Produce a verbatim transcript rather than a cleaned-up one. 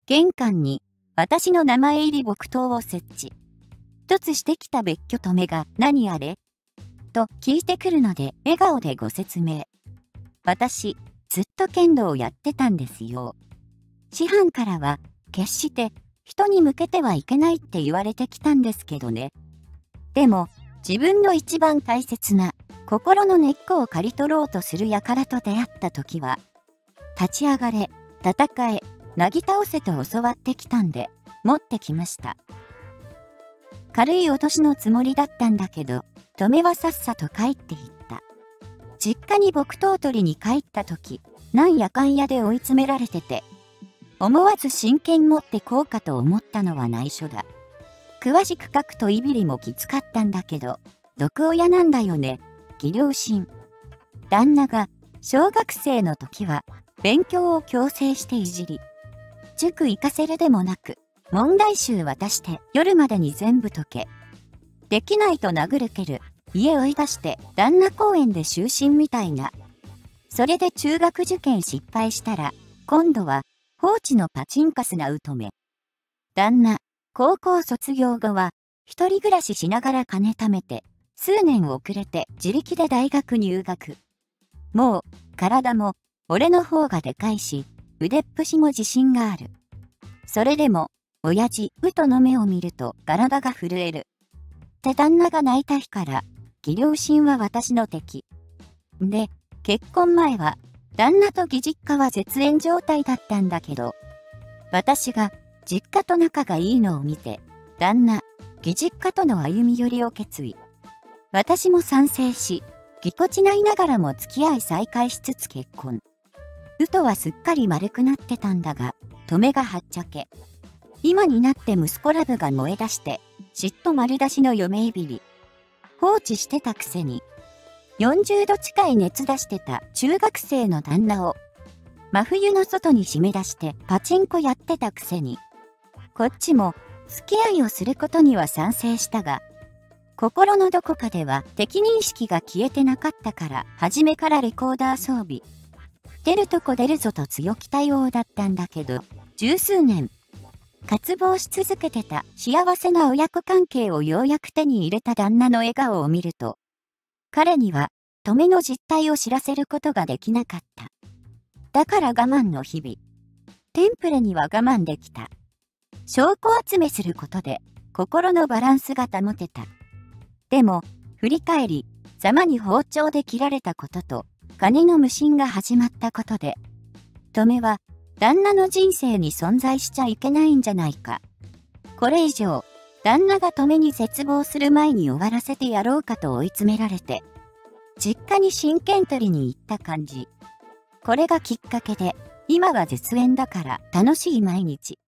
玄関に私の名前入り木刀を設置。突してきた別居止めが何あれと聞いてくるので笑顔でご説明。私、ずっと剣道をやってたんですよ。師範からは決して人に向けてはいけないって言われてきたんですけどね。でも自分の一番大切な心の根っこを刈り取ろうとする輩と出会った時は、立ち上がれ、戦え、なぎ倒せと教わってきたんで、持ってきました。軽い落としのつもりだったんだけど、止めはさっさと帰っていった。実家に木刀取りに帰った時、なんやかんやで追い詰められてて、思わず真剣持ってこうかと思ったのは内緒だ。詳しく書くといびりもきつかったんだけど、毒親なんだよね、義両親。旦那が小学生の時は勉強を強制していじり、塾行かせるでもなく、問題集渡して夜までに全部解け。できないと殴る蹴る、家追い出して旦那公園で就寝みたいな。それで中学受験失敗したら、今度は放置のパチンカスなうとめ。旦那、高校卒業後は一人暮らししながら金貯めて、数年遅れて自力で大学入学。もう、体も俺の方がでかいし、腕っぷしも自信がある。それでも、親父、うとの目を見ると体が震える。って旦那が泣いた日から、義両親は私の敵。で、結婚前は、旦那と義実家は絶縁状態だったんだけど、私が実家と仲がいいのを見て、旦那、義実家との歩み寄りを決意。私も賛成し、ぎこちないながらも付き合い再開しつつ結婚。うとはすっかり丸くなってたんだが、止めがはっちゃけ。今になって息子ラブが燃え出して、嫉妬丸出しの嫁いびり。放置してたくせに、よんじゅうど近い熱出してた中学生の旦那を、真冬の外に締め出してパチンコやってたくせに、こっちも付き合いをすることには賛成したが、心のどこかでは敵認識が消えてなかったから、初めからレコーダー装備。出るとこ出るぞと強気対応だったんだけど、十数年、渇望し続けてた幸せな親子関係をようやく手に入れた旦那の笑顔を見ると、彼には止めの実態を知らせることができなかった。だから我慢の日々。テンプレには我慢できた。証拠集めすることで心のバランスが保てた。でも、振り返り、ざまに包丁で切られたことと、金の無心が始まったことで、止めは、旦那の人生に存在しちゃいけないんじゃないか。これ以上、旦那が止めに絶望する前に終わらせてやろうかと追い詰められて、実家に真剣取りに行った感じ。これがきっかけで、今は絶縁だから楽しい毎日。